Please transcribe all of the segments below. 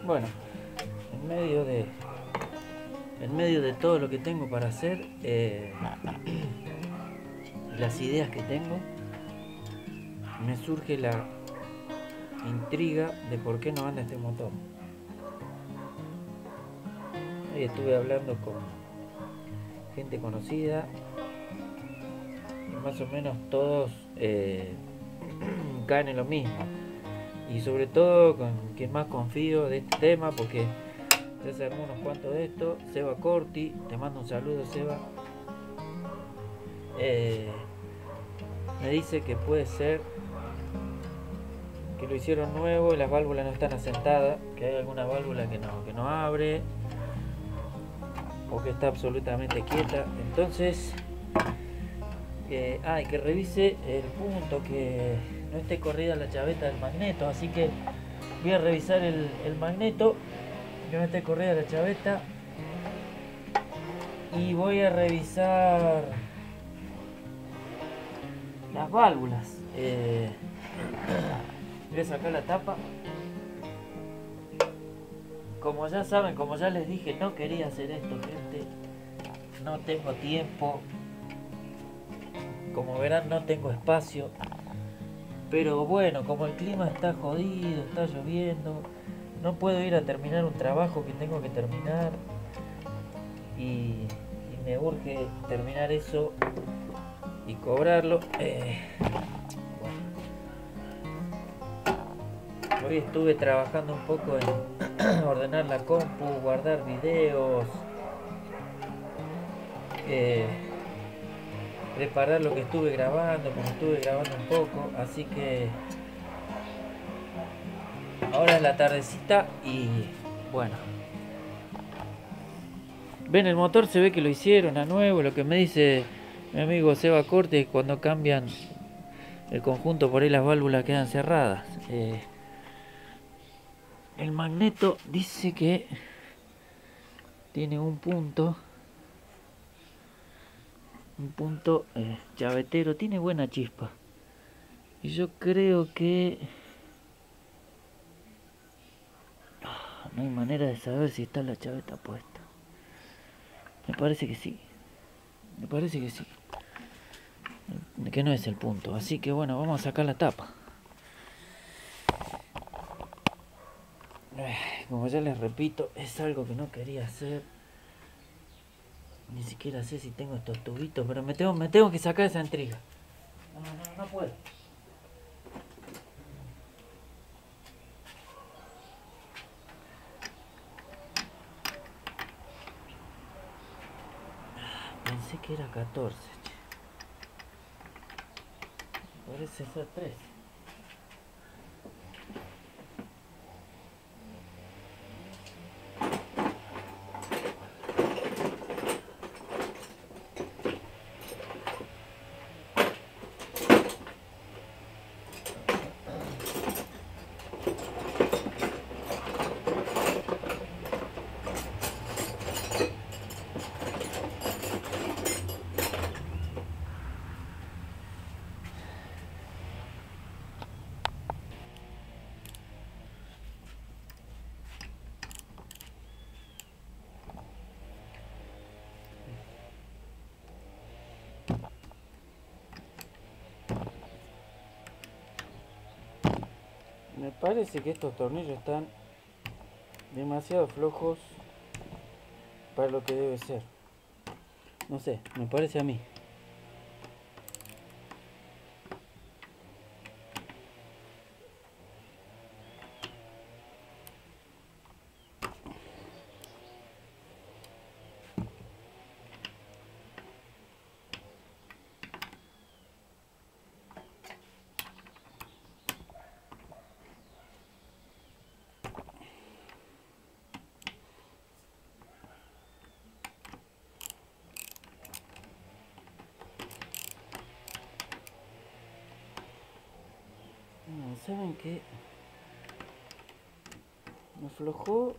Bueno, en medio de todo lo que tengo para hacer, las ideas que tengo, me surge la intriga de por qué no anda este motor. Hoy estuve hablando con gente conocida y más o menos todos caen en lo mismo. Y sobre todo con quien más confío de este tema, porque ya se armó unos cuantos de esto, Seba Corti, te mando un saludo, Seba. Me dice que puede ser que lo hicieron nuevo y las válvulas no están asentadas, que hay alguna válvula que no abre o que está absolutamente quieta. Entonces, que revise el punto, que no esté corrida la chaveta del magneto. Así que voy a revisar el magneto, que no esté corrida la chaveta, y voy a revisar las válvulas. Voy a sacar la tapa. Como ya saben, como ya les dije, no quería hacer esto, gente. No tengo tiempo. Como verán, no tengo espacio. Pero bueno, como el clima está jodido, está lloviendo, no puedo ir a terminar un trabajo que tengo que terminar. Y me urge terminar eso y cobrarlo. Hoy estuve trabajando un poco en ordenar la compu, guardar videos, preparar lo que estuve grabando, como estuve grabando un poco, así que ahora es la tardecita y bueno. Ven, el motor se ve que lo hicieron a nuevo. Lo que me dice mi amigo Seba Corte, cuando cambian el conjunto, por ahí las válvulas quedan cerradas. El magneto dice que tiene un punto chavetero, tiene buena chispa. Y yo creo que no hay manera de saber si está la chaveta puesta. Me parece que sí. Me parece que sí. Que no es el punto. Así que bueno, vamos a sacar la tapa. Como ya les repito, es algo que no quería hacer. Ni siquiera sé si tengo estos tubitos, pero me tengo que sacar esa intriga. No puedo. Pensé que era 14. Parece ser 13. Me parece que estos tornillos están demasiado flojos para lo que debe ser. No sé, me parece a mí. ¿Saben qué? Me aflojó.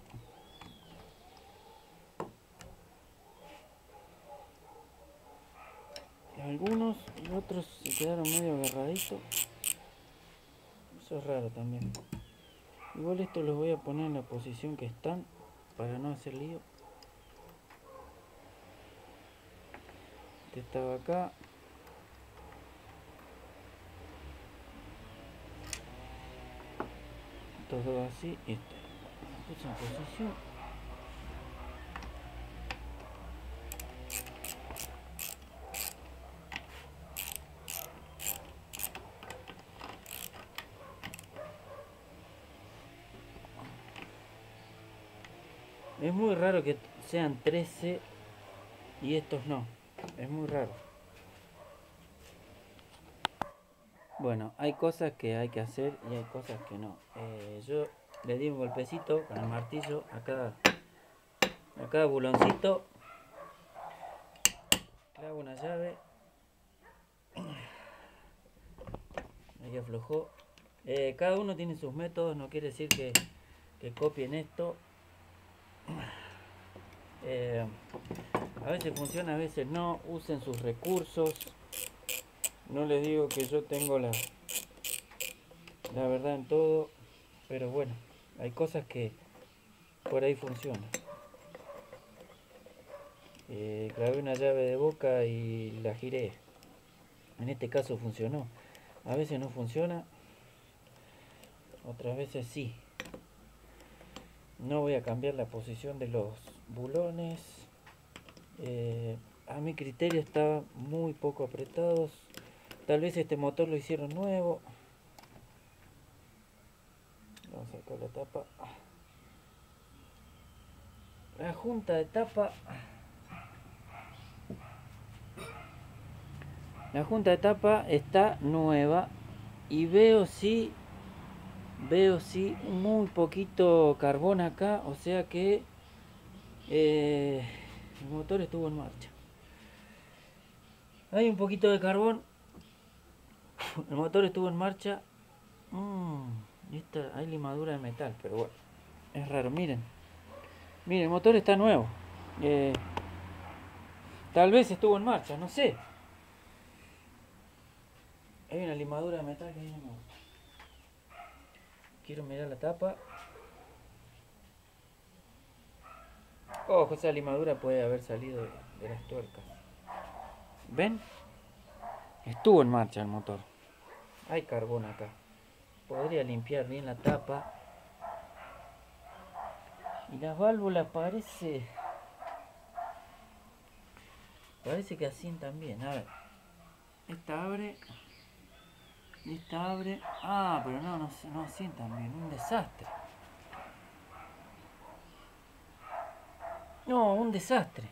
Algunos y otros se quedaron medio agarraditos. Eso es raro también. Igual esto los voy a poner en la posición que están para no hacer lío. Este estaba acá. Estos dos así. Y este lo puse en posición. Es muy raro que sean 13 y estos no. Es muy raro. Bueno, hay cosas que hay que hacer y hay cosas que no. Yo le di un golpecito con el martillo a cada buloncito. Clavo una llave. Ahí aflojó. Cada uno tiene sus métodos, no quiere decir que copien esto. A veces funciona, a veces no. Usen sus recursos. No les digo que yo tengo la verdad en todo, pero bueno, hay cosas que por ahí funcionan. Clavé una llave de boca y la giré. En este caso funcionó. A veces no funciona, otras veces sí. No voy a cambiar la posición de los bulones. A mi criterio estaban muy poco apretados. Tal vez este motor lo hicieron nuevo. Vamos a sacar la tapa. La junta de tapa. La junta de tapa está nueva. Y veo sí muy poquito carbón acá. O sea que el motor estuvo en marcha. Hay un poquito de carbón. El motor estuvo en marcha. Hay limadura de metal, pero bueno, es raro. Miren, el motor está nuevo. Tal vez estuvo en marcha, no sé. Hay una limadura de metal que no me gusta. Quiero mirar la tapa. Ojo, esa limadura puede haber salido de las tuercas. ¿Ven? Estuvo en marcha el motor. Hay carbón acá. Podría limpiar bien la tapa. Y las válvulas parece que asientan bien. A ver. Esta abre. Esta abre. Ah, pero no asientan bien. Un desastre. No, un desastre.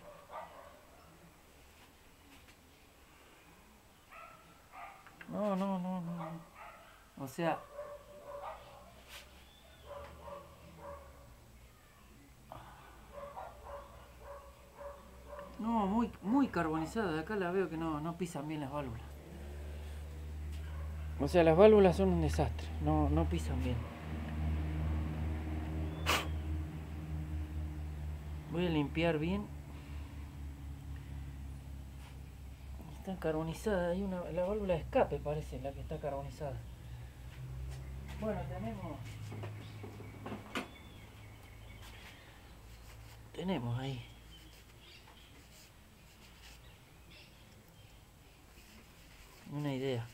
No. O sea, no, muy carbonizada. De acá la veo que no pisan bien las válvulas. O sea, las válvulas son un desastre. No pisan bien. Voy a limpiar bien. Está carbonizada. Hay la válvula de escape parece la que está carbonizada. Bueno, tenemos ahí. Una idea.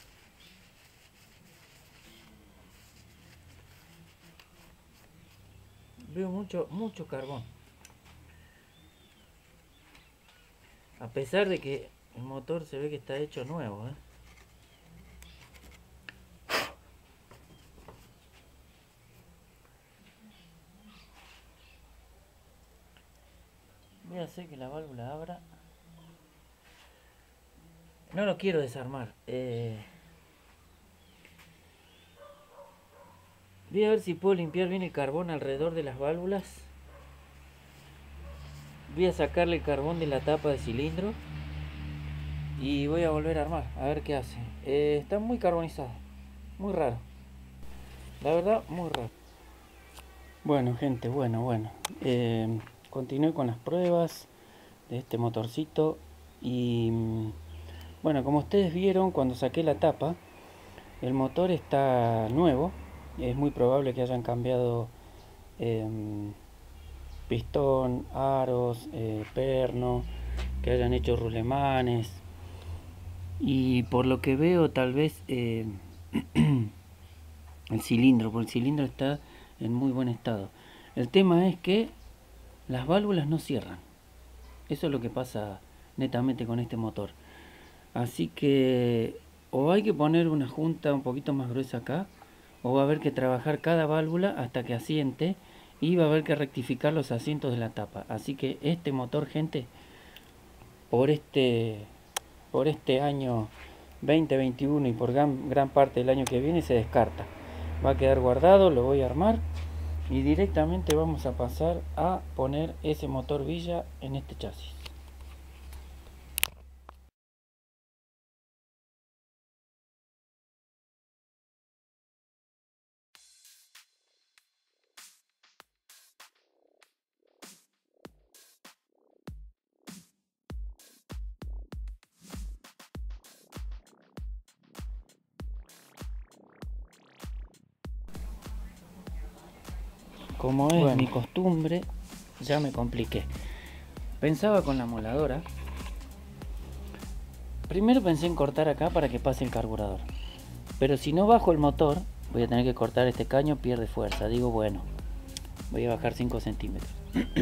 Veo mucho carbón. A pesar de que el motor se ve que está hecho nuevo, Voy a hacer que la válvula abra. No lo quiero desarmar. Voy a ver si puedo limpiar bien el carbón alrededor de las válvulas. Voy a sacarle el carbón de la tapa de cilindro. Y voy a volver a armar, a ver qué hace. Está muy carbonizado. Muy raro. La verdad, muy raro. Bueno, gente, bueno. Continué con las pruebas de este motorcito. Y bueno, como ustedes vieron cuando saqué la tapa, el motor está nuevo. es muy probable que hayan cambiado pistón, aros, perno, que hayan hecho rulemanes, y por lo que veo tal vez el cilindro, porque el cilindro está en muy buen estado. El tema es que las válvulas no cierran. Eso es lo que pasa netamente con este motor. Así que o hay que poner una junta un poquito más gruesa acá, o va a haber que trabajar cada válvula hasta que asiente, y va a haber que rectificar los asientos de la tapa. Así que este motor, gente, por este año 2021 y por gran parte del año que viene se descarta. Va a quedar guardado, lo voy a armar y directamente vamos a pasar a poner ese motor Villa en este chasis. Como es mi costumbre, ya me compliqué. Pensaba con la moladora. Primero pensé en cortar acá para que pase el carburador. Pero si no bajo el motor, voy a tener que cortar este caño, pierde fuerza. Digo, bueno, voy a bajar 5 centímetros.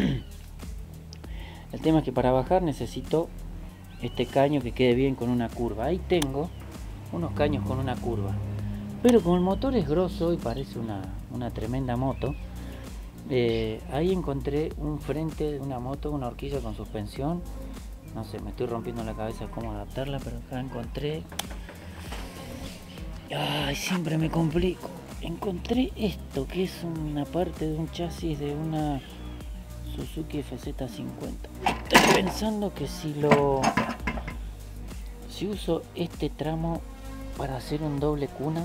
El tema es que para bajar necesito este caño que quede bien con una curva. Ahí tengo unos caños con una curva. Pero como el motor es grosso y parece una tremenda moto, ahí encontré un frente de una moto, una horquilla con suspensión. No sé, me estoy rompiendo la cabeza cómo adaptarla, pero acá encontré... Ay, siempre me complico. Encontré esto, que es una parte de un chasis de una Suzuki FZ50. Estoy pensando que si uso este tramo para hacer un doble cuna,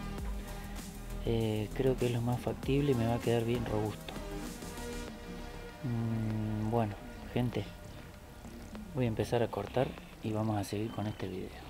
creo que es lo más factible y me va a quedar bien robusto. Bueno, gente, voy a empezar a cortar y vamos a seguir con este video.